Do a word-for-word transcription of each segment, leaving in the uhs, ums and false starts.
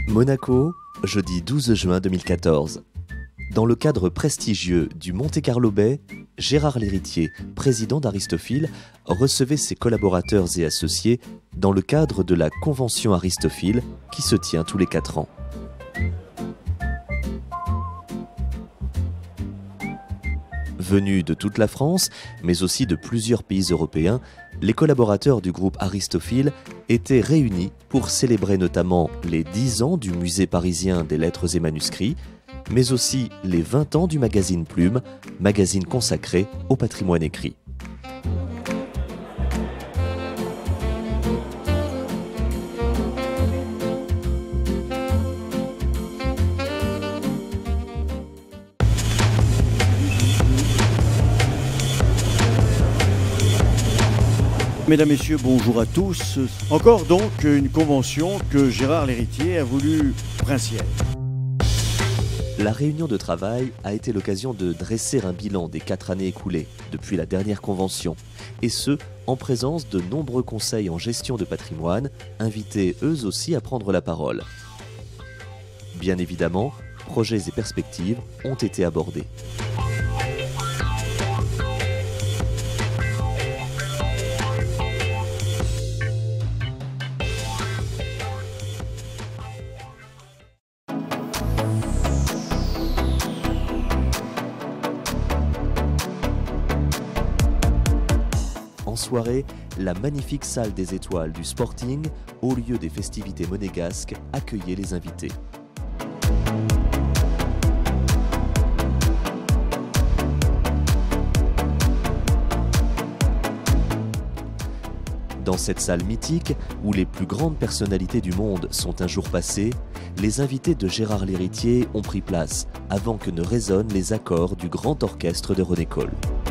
Monaco, jeudi douze juin deux mille quatorze. Dans le cadre prestigieux du Monte Carlo Bay, Gérard Lhéritier, président d'Aristophil, recevait ses collaborateurs et associés dans le cadre de la Convention Aristophil qui se tient tous les quatre ans. Venus de toute la France, mais aussi de plusieurs pays européens, les collaborateurs du groupe Aristophil étaient réunis pour célébrer notamment les dix ans du Musée parisien des lettres et manuscrits, mais aussi les vingt ans du magazine Plume, magazine consacré au patrimoine écrit. Mesdames, Messieurs, bonjour à tous. Encore donc une convention que Gérard Lhéritier a voulu princière. La réunion de travail a été l'occasion de dresser un bilan des quatre années écoulées depuis la dernière convention, et ce, en présence de nombreux conseils en gestion de patrimoine, invités eux aussi à prendre la parole. Bien évidemment, projets et perspectives ont été abordés. En soirée, la magnifique salle des étoiles du Sporting, au lieu des festivités monégasques, accueillait les invités. Dans cette salle mythique, où les plus grandes personnalités du monde sont un jour passées, les invités de Gérard Lhéritier ont pris place avant que ne résonnent les accords du grand orchestre de René Coll.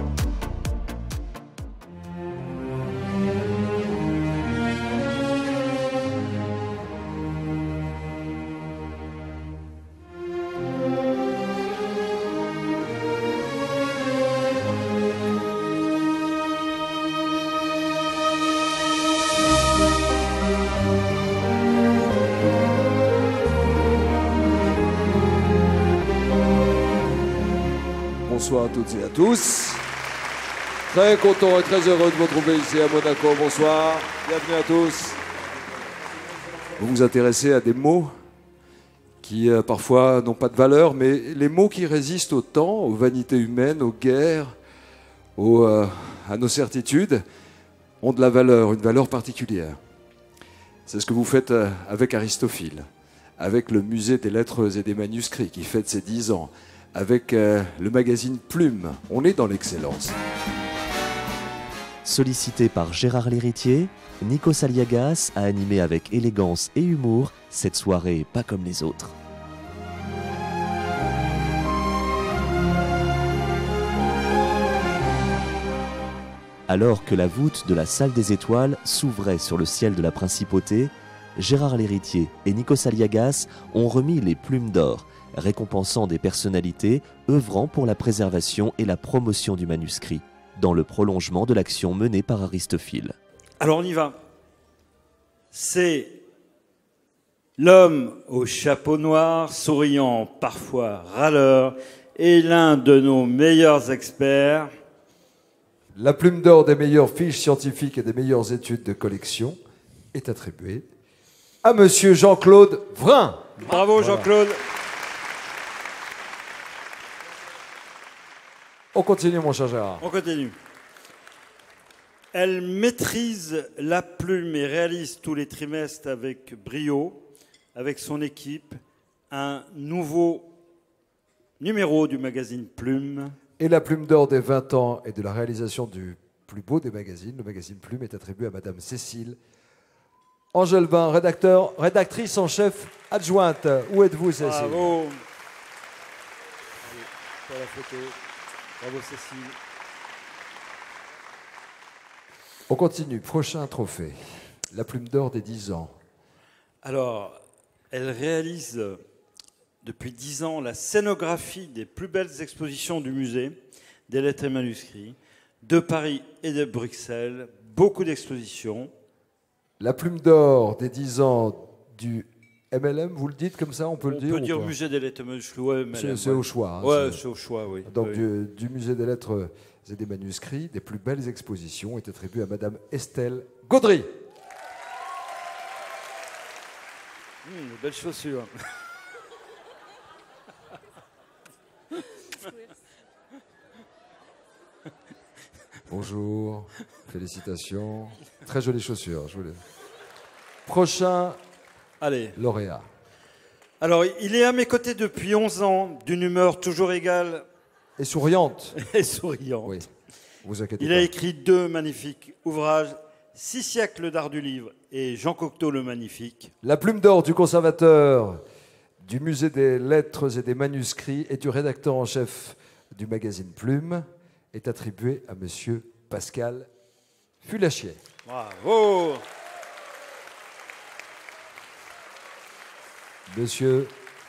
Bonsoir à toutes et à tous. Très content et très heureux de vous retrouver ici à Monaco. Bonsoir, bienvenue à tous. Vous vous intéressez à des mots qui euh, parfois n'ont pas de valeur, mais les mots qui résistent au temps, aux vanités humaines, aux guerres, aux, euh, à nos certitudes, ont de la valeur, une valeur particulière. C'est ce que vous faites euh, avec Aristophil, avec le Musée des lettres et des manuscrits qui fête ses dix ans, avec euh, le magazine Plume. On est dans l'excellence. Sollicité par Gérard Lhéritier, Nikos Aliagas a animé avec élégance et humour cette soirée pas comme les autres. Alors que la voûte de la salle des étoiles s'ouvrait sur le ciel de la principauté, Gérard Lhéritier et Nikos Aliagas ont remis les plumes d'or, récompensant des personnalités œuvrant pour la préservation et la promotion du manuscrit, dans le prolongement de l'action menée par Aristophil. Alors on y va. C'est l'homme au chapeau noir, souriant, parfois râleur, et l'un de nos meilleurs experts. La plume d'or des meilleures fiches scientifiques et des meilleures études de collection est attribuée à Monsieur Jean-Claude Vrin. Bravo Jean-Claude. On continue, mon cher Gérard. On continue. Elle maîtrise la plume et réalise tous les trimestres avec brio, avec son équipe, un nouveau numéro du magazine Plume. Et la plume d'or des vingt ans et de la réalisation du plus beau des magazines, le magazine Plume, est attribuée à Madame Cécile Angelvin, rédacteur, rédactrice en chef adjointe. Où êtes-vous, Cécile? Bravo. Allez, pour la photo. Bravo Cécile. On continue. Prochain trophée. La plume d'or des dix ans. Alors, elle réalise depuis dix ans la scénographie des plus belles expositions du musée, des lettres et manuscrits, de Paris et de Bruxelles. Beaucoup d'expositions. La plume d'or des dix ans du M L M, vous le dites comme ça, on peut On le dire peut dire ou pas? musée des lettres et manuscrits, ouais, M L M, C'est ouais. au choix. Hein, Ouais, c'est- c'est au choix, oui. Donc oui. du, du musée des lettres et des manuscrits, des plus belles expositions est attribuée à Madame Estelle Gaudry. Hum, de belles chaussures. Bonjour, félicitations. Très jolies chaussures, je vous les... Prochain Allez. lauréat. Alors, il est à mes côtés depuis onze ans, d'une humeur toujours égale Et souriante. et souriante. Oui, vous inquiétez Il pas. a écrit deux magnifiques ouvrages, Six siècles d'art du livre et Jean Cocteau le Magnifique. La plume d'or du conservateur du musée des lettres et des manuscrits et du rédacteur en chef du magazine Plume est attribuée à Monsieur Pascal Fulachier. Bravo. Monsieur,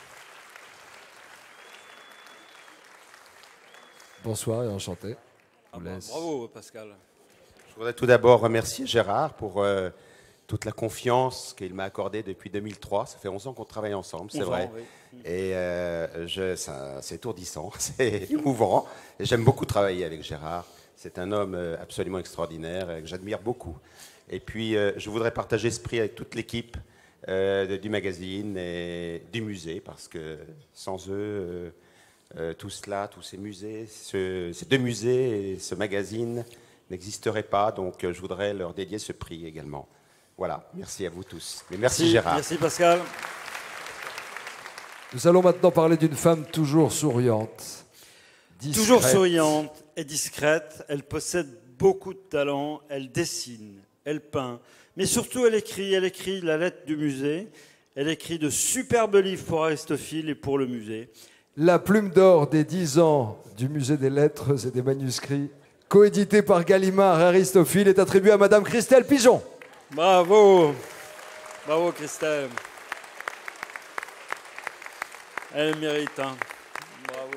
bonsoir et enchanté. Je Ah vous bah, laisse. bravo, Pascal. Je voudrais tout d'abord remercier Gérard pour euh, toute la confiance qu'il m'a accordée depuis deux mille trois. Ça fait onze ans qu'on travaille ensemble, c'est onze vrai. ans, oui. Et euh, je- ça- c'est étourdissant, c'est émouvant. Et j'aime beaucoup travailler avec Gérard. C'est un homme euh, absolument extraordinaire euh, que j'admire beaucoup. Et puis, euh, je voudrais partager ce prix avec toute l'équipe euh, de- du magazine et du musée, parce que sans eux, euh, euh, tout cela, tous ces musées, ce- ces deux musées et ce magazine n'existeraient pas. Donc, euh, je voudrais leur dédier ce prix également. Voilà, merci à vous tous. Mais merci, Gérard. Merci, Pascal. Nous allons maintenant parler d'une femme toujours souriante. discrète. Toujours souriante et discrète, elle possède beaucoup de talent, elle dessine, elle peint, mais surtout elle écrit, elle écrit la lettre du musée, elle écrit de superbes livres pour Aristophile et pour le musée. La plume d'or des dix ans du musée des lettres et des manuscrits, coédité par Gallimard et Aristophile, est attribuée à Madame Christelle Pigeon. Bravo, bravo Christelle. Elle mérite, hein. Bravo.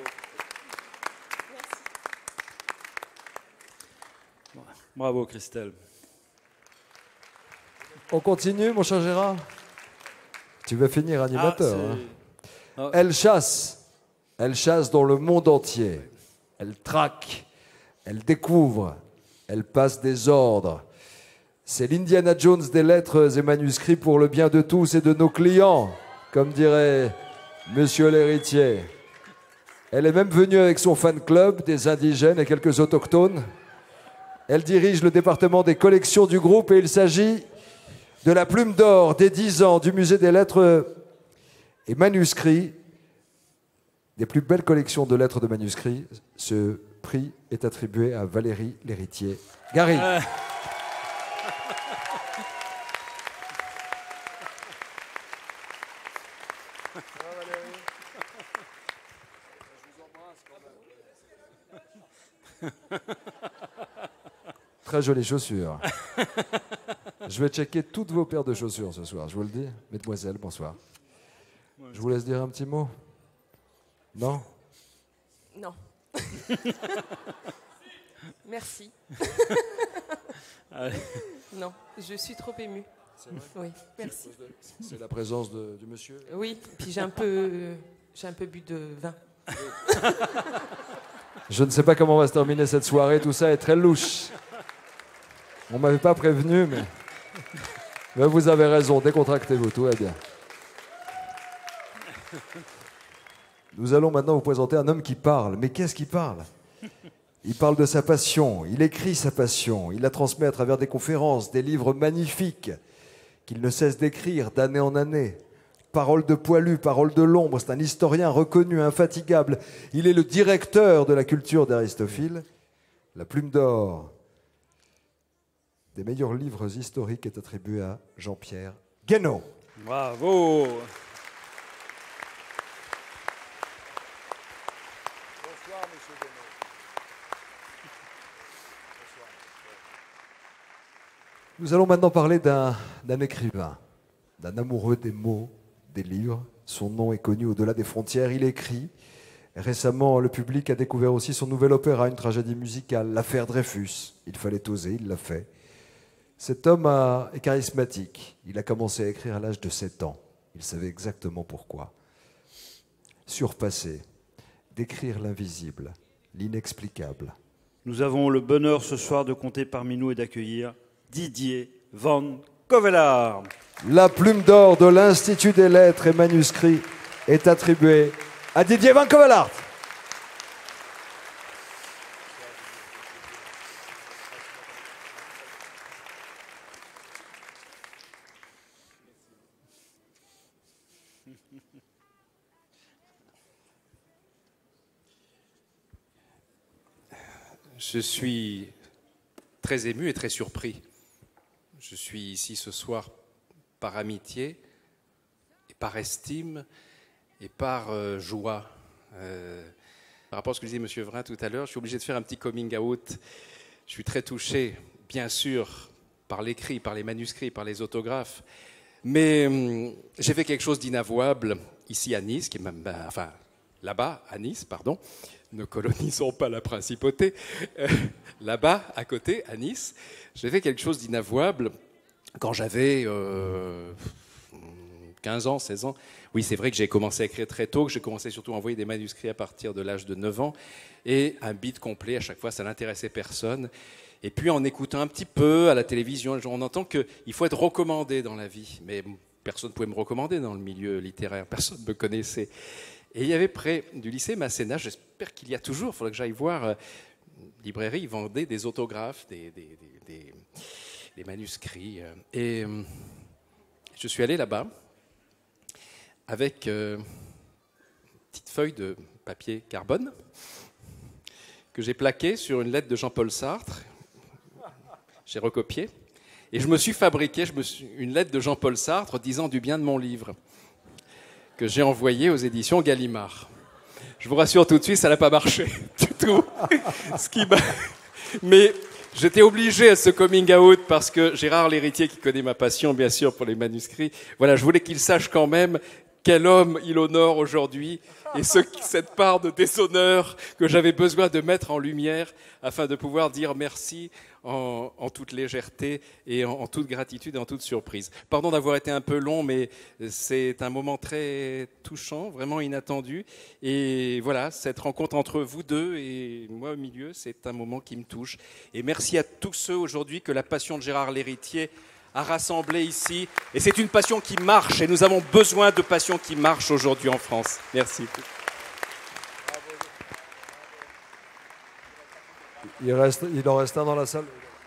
Bravo Christelle. On continue, mon cher Gérard? Tu vas finir animateur. Ah, hein. c'est- Ah, Elle chasse. Elle chasse dans le monde entier. Elle traque. Elle découvre. Elle passe des ordres. C'est l'Indiana Jones des lettres et manuscrits pour le bien de tous et de nos clients, comme dirait Monsieur l'héritier. Elle est même venue avec son fan club, des indigènes et quelques autochtones. Elle dirige le département des collections du groupe et il s'agit de la plume d'or des dix ans du musée des lettres et manuscrits, des plus belles collections de lettres de manuscrits. Ce prix est attribué à Valérie l'héritier. Gary. Euh, Très jolies chaussures. Je vais checker toutes vos paires de chaussures ce soir, je vous le dis. Mesdemoiselles, bonsoir. Je vous laisse dire un petit mot. Non? Non. Merci. Allez. Non, je suis trop émue. Oui, merci. C'est la présence de- du monsieur. Oui, puis j'ai un peu, j'ai un peu bu de vin. Je ne sais pas comment va se terminer cette soirée, tout ça est très louche. On ne m'avait pas prévenu, mais... mais vous avez raison, décontractez-vous, tout va bien. Nous allons maintenant vous présenter un homme qui parle. Mais qu'est-ce qu'il parle? Il parle de sa passion, il écrit sa passion, il la transmet à travers des conférences, des livres magnifiques qu'il ne cesse d'écrire d'année en année. Paroles de poilu, paroles de l'ombre, c'est un historien reconnu, infatigable. Il est le directeur de la culture d'Aristophile. La plume d'or des meilleurs livres historiques est attribuée à Jean-Pierre Guénaud. Bravo. Nous allons maintenant parler d'un d'un écrivain, d'un amoureux des mots, des livres. Son nom est connu au-delà des frontières, il écrit. Récemment, le public a découvert aussi son nouvel opéra, une tragédie musicale, L'affaire Dreyfus. Il fallait oser, il l'a fait. Cet homme a- est charismatique. Il a commencé à écrire à l'âge de sept ans. Il savait exactement pourquoi. Surpasser, décrire l'invisible, l'inexplicable. Nous avons le bonheur ce soir de compter parmi nous et d'accueillir Didier Van Covelaert. La plume d'or de l'Institut des lettres et manuscrits est attribuée à Didier Van Covelaert. Je suis très ému et très surpris. Je suis ici ce soir par amitié, et par estime et par euh, joie. Euh, par rapport à ce que disait M. Vrin tout à l'heure, je suis obligé de faire un petit coming out. Je suis très touché, bien sûr, par l'écrit, par les manuscrits, par les autographes. Mais hum, j'ai fait quelque chose d'inavouable ici à Nice, qui est même, ben, enfin là-bas à Nice, pardon. Ne colonisons pas la principauté. Euh, là-bas, à côté, à Nice, j'ai fait quelque chose d'inavouable quand j'avais euh, quinze ans, seize ans. Oui, c'est vrai que j'ai commencé à écrire très tôt, que j'ai commencé surtout à envoyer des manuscrits à partir de l'âge de neuf ans. Et un beat complet, à chaque fois, ça n'intéressait personne. Et puis, en écoutant un petit peu à la télévision, on entend qu'il faut être recommandé dans la vie. Mais personne ne pouvait me recommander dans le milieu littéraire, personne ne me connaissait. Et il y avait près du lycée Masséna, j'espère qu'il y a toujours, il faudrait que j'aille voir, euh, une librairie, ils vendaient des autographes, des, des, des, des, des manuscrits. Euh, et euh, je suis allé là-bas avec euh, une petite feuille de papier carbone que j'ai plaquée sur une lettre de Jean-Paul Sartre. J'ai recopié. Et je me suis fabriqué je me suis, une lettre de Jean-Paul Sartre disant du bien de mon livre, que j'ai envoyé aux éditions Gallimard. Je vous rassure tout de suite, ça n'a pas marché du tout. Ce qui m'a... Mais j'étais obligé à ce coming out parce que Gérard Lhéritier, qui connaît ma passion bien sûr pour les manuscrits, voilà, je voulais qu'il sache quand même quel homme il honore aujourd'hui et ce, cette part de déshonneur que j'avais besoin de mettre en lumière afin de pouvoir dire merci en, en toute légèreté et en, en toute gratitude et en toute surprise. Pardon d'avoir été un peu long, mais c'est un moment très touchant, vraiment inattendu. Et voilà, cette rencontre entre vous deux et moi au milieu, c'est un moment qui me touche. Et merci à tous ceux aujourd'hui que la passion de Gérard Lhéritier a rassemblé ici. Et c'est une passion qui marche, et nous avons besoin de passion qui marche aujourd'hui en France. Merci. Il, reste, il en reste un dans la salle.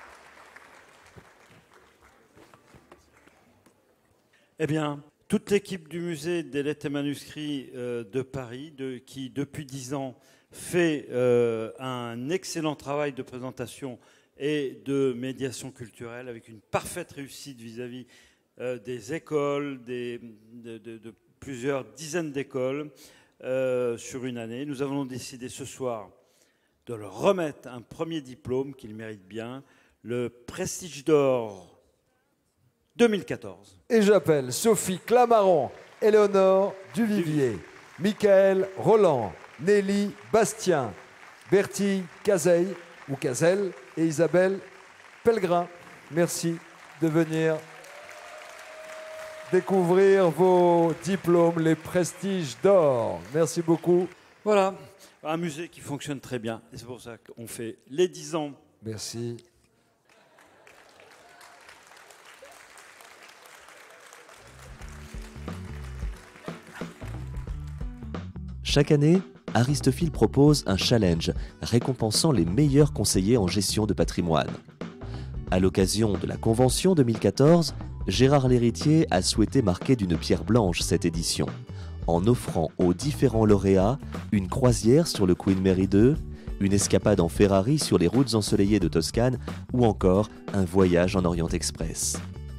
Eh bien, toute l'équipe du musée des lettres et manuscrits euh, de Paris, de, qui depuis dix ans fait euh, un excellent travail de présentation et de médiation culturelle avec une parfaite réussite vis-à-vis euh, des écoles, des, de, de, de plusieurs dizaines d'écoles euh, sur une année. Nous avons décidé ce soir de leur remettre un premier diplôme qu'il mérite bien, le Prestige d'Or deux mille quatorze. Et j'appelle Sophie Clamaron, Éléonore Duvivier, Michael Roland, Nelly Bastien, Bertie Cazeille ou Cazel et Isabelle Pellegrin. Merci de venir découvrir vos diplômes, les Prestiges d'Or. Merci beaucoup. Voilà, un musée qui fonctionne très bien. Et c'est pour ça qu'on fait les dix ans. Merci. Chaque année, Aristophil propose un challenge récompensant les meilleurs conseillers en gestion de patrimoine. À l'occasion de la Convention deux mille quatorze, Gérard Lhéritier a souhaité marquer d'une pierre blanche cette édition, en offrant aux différents lauréats une croisière sur le Queen Mary deux, une escapade en Ferrari sur les routes ensoleillées de Toscane ou encore un voyage en Orient Express.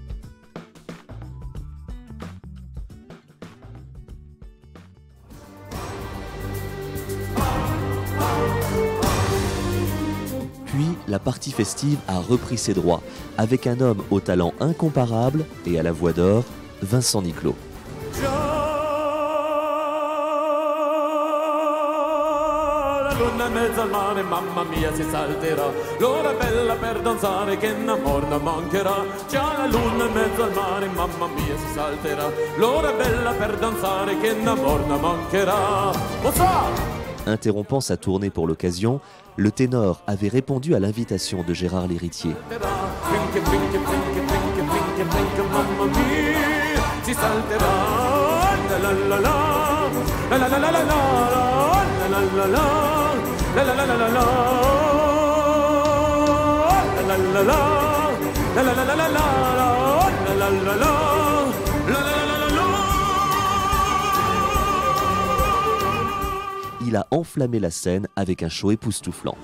Puis, la partie festive a repris ses droits, avec un homme au talent incomparable et à la voix d'or, Vincent Niclot. La luna in mezzo al mare, mamma mia si salterà. L'ora è bella per danzare che un amor non mancherà. C'è la luna in mezzo al mare, mamma mia si salterà. L'ora è bella per danzare che un amor non mancherà. Bonsoir! Interrompant sa tournée pour l'occasion, le ténor avait répondu à l'invitation de Gérard L'Héritier. Il a enflammé la scène avec un show époustouflant.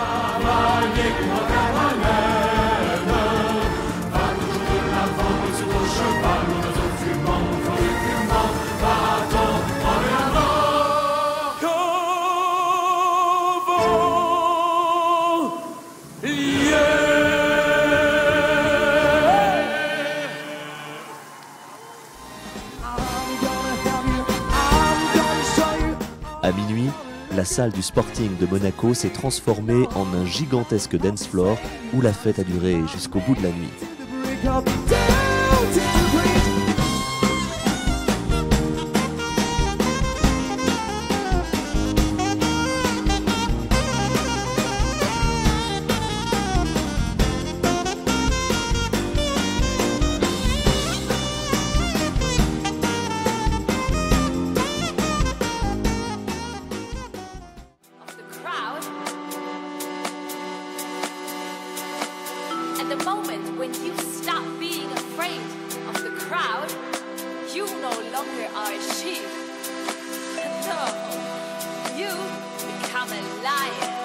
À minuit, la salle du Sporting de Monaco s'est transformée en un gigantesque dance floor où la fête a duré jusqu'au bout de la nuit. At the moment when you stop being afraid of the crowd, you no longer are a sheep. No, you become a lion.